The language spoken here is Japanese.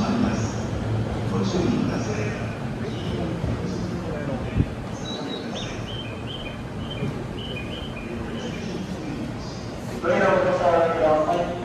あります。ご注意ください。 トレーラーをお下げください。